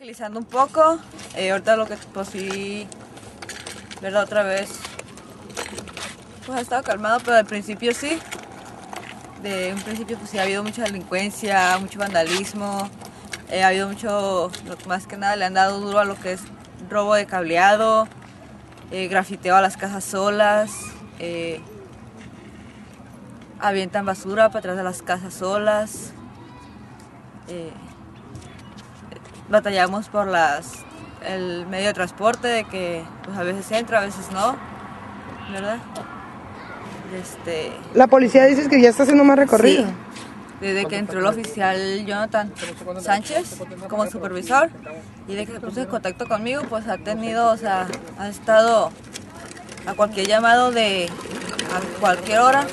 tranquilizando un poco. Ahorita lo que pues sí, verdad, otra vez pues ha estado calmado, pero al principio sí. De un principio pues sí ha habido mucha delincuencia, mucho vandalismo, ha habido mucho, más que nada le han dado duro a lo que es robo de cableado, grafiteo a las casas solas, avientan basura para atrás de las casas solas. Batallamos por el medio de transporte, de que pues a veces entra, a veces no, ¿verdad? La policía dice que ya está haciendo más recorrido. Sí, desde que entró el oficial Jonathan Sánchez como supervisor y de que se puso en contacto conmigo, pues ha tenido, o sea, ha estado a cualquier llamado a cualquier hora,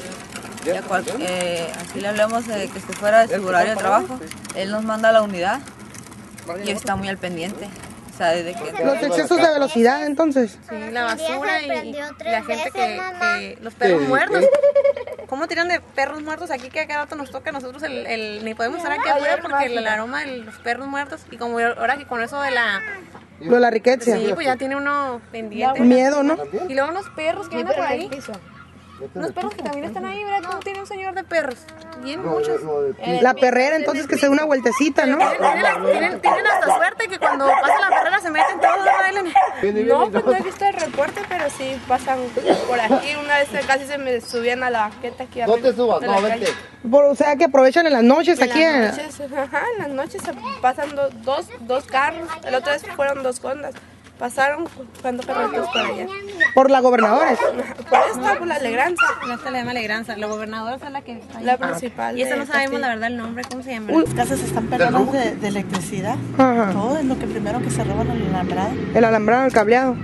así le hablamos de que esté fuera de su horario de trabajo, él nos manda a la unidad y está muy al pendiente. O sea, desde que los excesos de velocidad, entonces. Sí, la basura y la gente que los perros muertos. ¿Cómo tiran de perros muertos aquí que a cada rato nos toca a nosotros ni podemos estar aquí afuera porque el aroma de los perros muertos y como ahora que con eso de la riqueza. Sí, pues ya tiene uno pendiente. Miedo, ¿no? Y luego unos perros que andan por ahí. Unos perros que también están ahí, ¿verdad? ¿Cómo tiene un señor de perros? Bien muchos. La perrera, entonces, que se dé una vueltecita, ¿no? Tienen hasta suerte que cuando pasa la perrera se meten todos, ¿no? No, pues no he visto el reporte, pero sí pasan por aquí. Una vez casi se me subían a la banqueta aquí arriba. No te subas, no, vente. O sea, que aprovechan en las noches aquí. En las noches se pasan dos carros. La otra vez fueron 2 Hondas. Pasaron cuando carritos por allá. ¿Por la gobernadora? Por esta, por la Alegranza. Esta le llama Alegranza. La gobernadora es la que está ahí. La principal. Y esa no sabemos la verdad el nombre, ¿cómo se llama? Las casas están pegadas de electricidad. Ajá. Todo es lo que primero que se roban el alambrado. El alambrado, el cableado.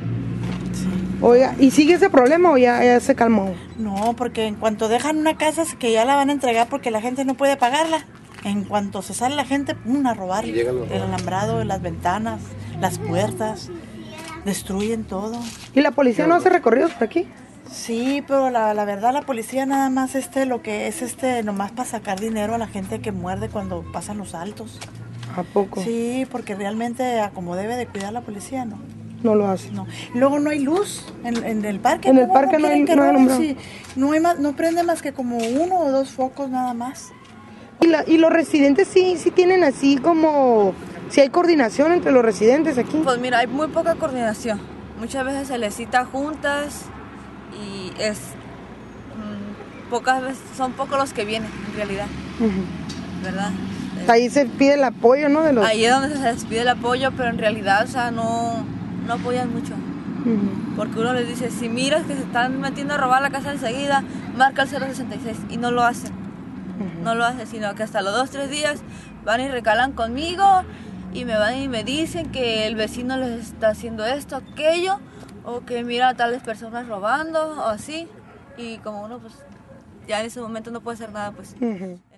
Oiga, ¿y sigue ese problema o ya se calmó? No, porque en cuanto dejan una casa que ya la van a entregar porque la gente no puede pagarla, en cuanto se sale la gente, a robar el alambrado, las ventanas, las puertas, destruyen todo. ¿Y la policía no hace recorridos por aquí? Sí, pero la verdad la policía nada más lo que es nomás para sacar dinero a la gente que muerde cuando pasan los altos. ¿A poco? Sí, porque realmente como debe de cuidar la policía, ¿no? No lo hace. No. Luego no hay luz en el parque. En el parque no hay alumbrado. Sí, no prende más que como 1 o 2 focos nada más. ¿Y los residentes sí tienen así como... si hay coordinación entre los residentes aquí? Pues mira, hay muy poca coordinación. Muchas veces se les cita juntas y pocas veces, son pocos los que vienen en realidad, ¿verdad? Ahí se pide el apoyo, ¿no? Ahí es donde se les pide el apoyo, pero en realidad, o sea, no apoyan mucho. Porque uno les dice, si miras que se están metiendo a robar la casa enseguida, marca el 066 y no lo hacen. No lo hacen, sino que hasta los 2-3 días van y recalan conmigo y me van y me dicen que el vecino les está haciendo esto, aquello, o que mira a tales personas robando o así. Y como uno pues ya en ese momento no puede hacer nada, pues.